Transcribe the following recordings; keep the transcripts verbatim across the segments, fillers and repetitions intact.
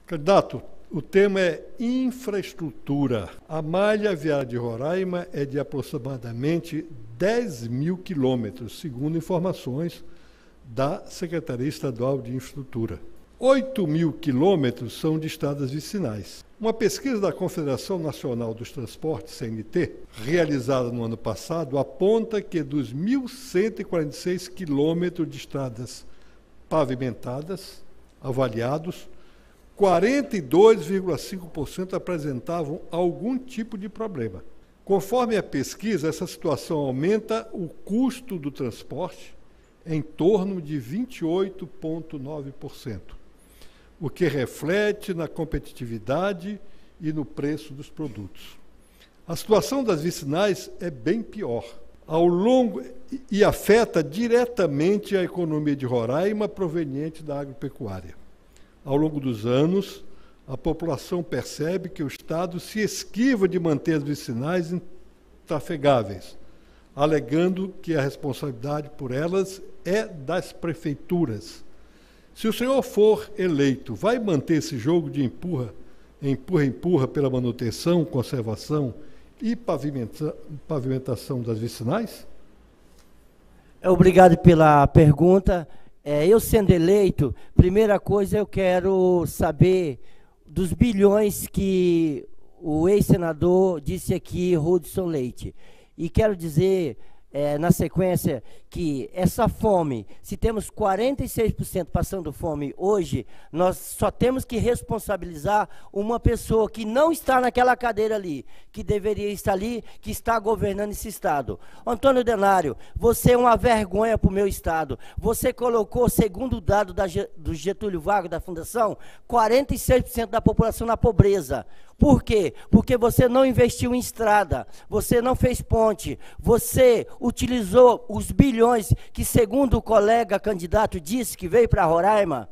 Candidato, o tema é infraestrutura. A malha viária de Roraima é de aproximadamente dez mil quilômetros, segundo informações da Secretaria Estadual de Infraestrutura. oito mil quilômetros são de estradas vicinais. Uma pesquisa da Confederação Nacional dos Transportes, C N T, realizada no ano passado, aponta que dos mil cento e quarenta e seis quilômetros de estradas pavimentadas, avaliados, quarenta e dois vírgula cinco por cento apresentavam algum tipo de problema. Conforme a pesquisa, essa situação aumenta o custo do transporte em torno de vinte e oito vírgula nove por cento, o que reflete na competitividade e no preço dos produtos. A situação das vicinais é bem pior. Ao longo e afeta diretamente a economia de Roraima proveniente da agropecuária. Ao longo dos anos, a população percebe que o Estado se esquiva de manter as vicinais intrafegáveis, alegando que a responsabilidade por elas é das prefeituras. Se o senhor for eleito, vai manter esse jogo de empurra, empurra, empurra pela manutenção, conservação e pavimenta, pavimentação das vicinais? Obrigado pela pergunta. É, eu sendo eleito, primeira coisa eu quero saber dos bilhões que o ex-senador disse aqui, Hudson Leite. E quero dizer, é, na sequência, que essa fome, se temos quarenta e seis por cento passando fome hoje, nós só temos que responsabilizar uma pessoa que não está naquela cadeira ali, que deveria estar ali, que está governando esse Estado. Antônio Denário, você é uma vergonha para o meu Estado. Você colocou, segundo o dado da, do Getúlio Vargas, da Fundação, quarenta e seis por cento da população na pobreza. Por quê? Porque você não investiu em estrada, você não fez ponte, você utilizou os bilhões que, segundo o colega candidato disse que veio para Roraima,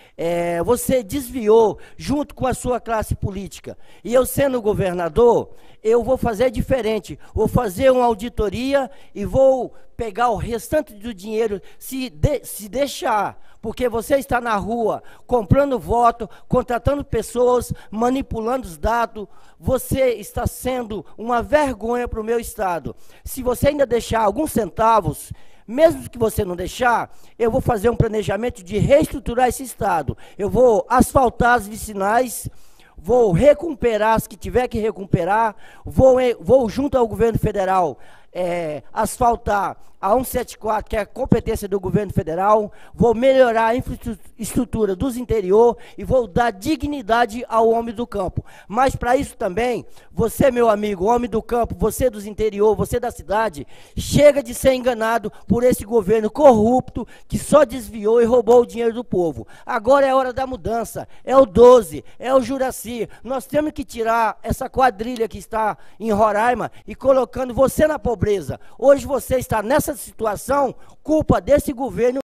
é, você desviou junto com a sua classe política. E eu, sendo governador, eu vou fazer diferente, vou fazer uma auditoria e vou pegar o restante do dinheiro, se, de, se deixar, porque você está na rua comprando voto, contratando pessoas, manipulando os dados, você está sendo uma vergonha para o meu Estado. Se você ainda deixar alguns centavos, mesmo que você não deixar, eu vou fazer um planejamento de reestruturar esse Estado. Eu vou asfaltar as vicinais, vou recuperar as que tiver que recuperar, vou, vou junto ao governo federal, é, asfaltar a cento e setenta e quatro, que é a competência do governo federal, vou melhorar a infraestrutura dos interior e vou dar dignidade ao homem do campo. Mas para isso também, você, meu amigo, homem do campo, você dos interior, você da cidade, chega de ser enganado por esse governo corrupto que só desviou e roubou o dinheiro do povo. Agora é a hora da mudança, é o doze, é o Juraci. Nós temos que tirar essa quadrilha que está em Roraima e colocando você na pobreza. Hoje você está nessa situação, culpa desse governo